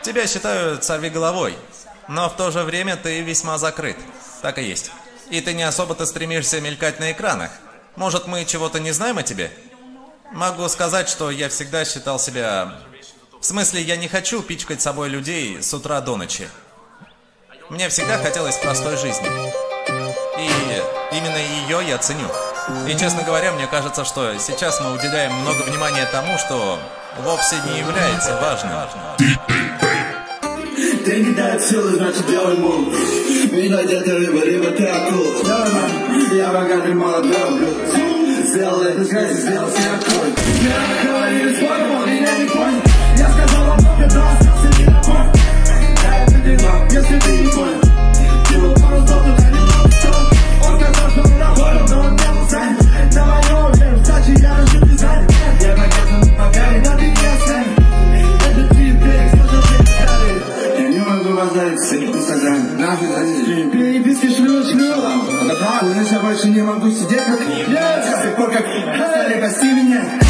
Тебя считают сорвиголовой, но в то же время ты весьма закрыт. Так и есть. И ты не особо-то стремишься мелькать на экранах. Может, мы чего-то не знаем о тебе? Могу сказать, что я всегда считал себя... В смысле, я не хочу пичкать собой людей с утра до ночи. Мне всегда хотелось простой жизни. И именно ее я ценю. И, честно говоря, мне кажется, что сейчас мы уделяем много внимания тому, что вовсе не является важным. Деньги дают силы, значит делай мув. Вино где-то рыба, либо ты акула. Я богатый молодой блюд. Сделал это с грязи, сделал себе аккорд. Мне говорили спором, он меня не понял. Я сказал вам много, но остался не на пол. Я это делал, если ты не понял. Его пару слов, туда немного стол. Он сказал, что он находил, но он не был занят. На мою веру, кстати, я расчет не занят. Я богатый, пока меня ты не оставит. Это фидбэк, смотрел ты. Я не могу базариться ни в Инстаграме. Нафиг разрешили. Переписки шлю. Это правда, но я больше не могу сидеть как... С тех пор, как стали пасти меня.